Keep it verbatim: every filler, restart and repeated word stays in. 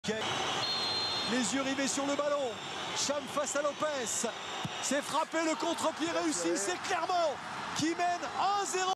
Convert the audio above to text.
Les yeux rivés sur le ballon. Cham face à Lopez. C'est frappé, le contre-pied réussi. C'est Clermont qui mène un zéro.